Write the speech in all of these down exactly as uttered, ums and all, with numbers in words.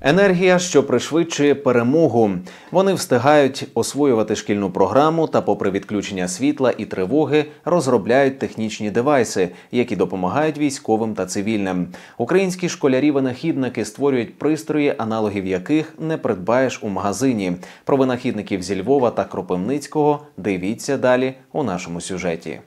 Енергія, що пришвидшує перемогу. Вони встигають освоювати шкільну програму та, попри відключення світла і тривоги, розробляють технічні девайси, які допомагають військовим та цивільним. Українські школярі-винахідники створюють пристрої, аналогів яких не придбаєш у магазині. Про винахідників зі Львова та Кропивницького дивіться далі у нашому сюжеті.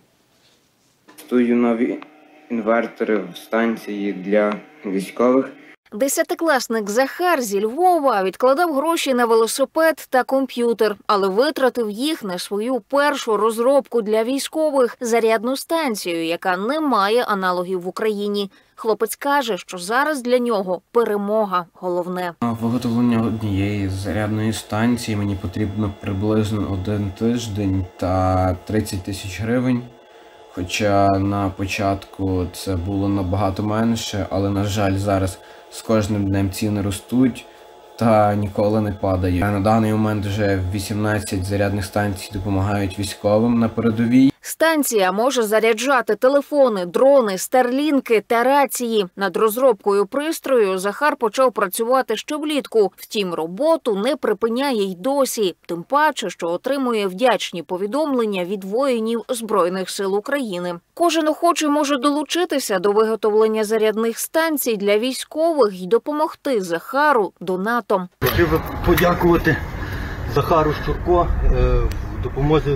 Створюю нові інвертори в станції для військових. Десятикласник Захар зі Львова відкладав гроші на велосипед та комп'ютер, але витратив їх на свою першу розробку для військових – зарядну станцію, яка не має аналогів в Україні. Хлопець каже, що зараз для нього перемога головне. На виготовлення однієї зарядної станції мені потрібно приблизно один тиждень та тридцять тисяч гривень. Хоча на початку це було набагато менше, але, на жаль, зараз з кожним днем ціни ростуть та ніколи не падає. На даний момент вже вісімнадцять зарядних станцій допомагають військовим на передовій. Станція може заряджати телефони, дрони, старлінки та рації. Над розробкою пристрою Захар почав працювати ще влітку. Втім, роботу не припиняє й досі. Тим паче, що отримує вдячні повідомлення від воїнів Збройних сил України. Кожен охочий може долучитися до виготовлення зарядних станцій для військових і допомогти Захару донатом. Хотів би подякувати Захару Щурко в допомозі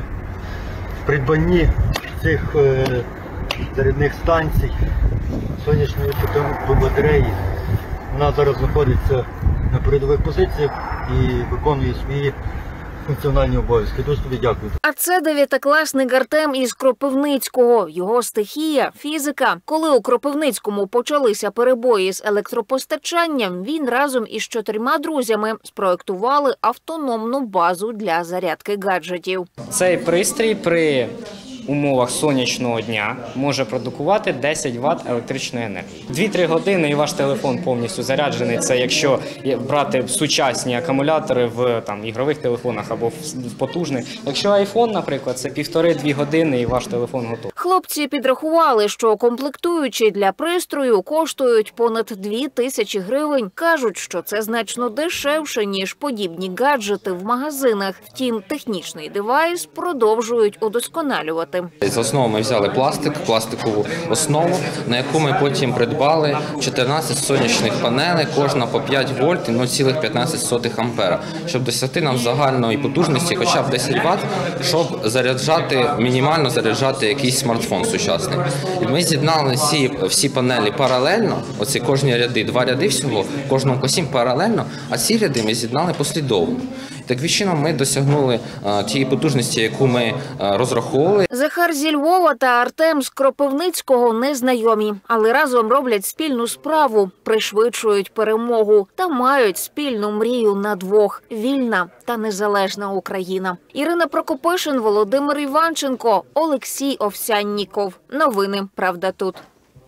в придбанні цих е, зарядних станцій, сонячної батареї. Вона зараз знаходиться на передових позиціях і виконує свої функціональні обов'язки. Дуже тобі дякую. А це дев'ятикласник Артем із Кропивницького. Його стихія – фізика. Коли у Кропивницькому почалися перебої з електропостачанням, він разом із чотирма друзями спроектували автономну базу для зарядки гаджетів. Цей пристрій при умовах сонячного дня може продукувати десять ватт електричної енергії. дві-три години і ваш телефон повністю заряджений. Це якщо брати сучасні акумулятори в там, ігрових телефонах або в потужних. Якщо айфон, наприклад, це півтори-дві години і ваш телефон готовий. Хлопці підрахували, що комплектуючі для пристрою коштують понад дві тисячі гривень. Кажуть, що це значно дешевше, ніж подібні гаджети в магазинах. Втім, технічний девайс продовжують удосконалювати. За основу ми взяли пластик, пластикову основу, на яку ми потім придбали чотирнадцять сонячних панелей, кожна по п'ять вольт і нуль цілих п'ятнадцять сотих ампера, щоб досягти нам загальної потужності хоча б десять ватт, щоб заряджати, мінімально заряджати якийсь смартфон сучасний. І ми з'єднали всі, всі панелі паралельно, оці кожні ряди, два ряди всього, кожному по сім паралельно, а ці ряди ми з'єднали послідовно. Таким чином ми досягнули а, тієї потужності, яку ми а, розраховували. Захар зі Львова та Артем з Кропивницького незнайомі, але разом роблять спільну справу, пришвидшують перемогу та мають спільну мрію на двох – вільна та незалежна Україна. Ірина Прокопишин, Володимир Іванченко, Олексій Овсянніков. Новини «Правда тут».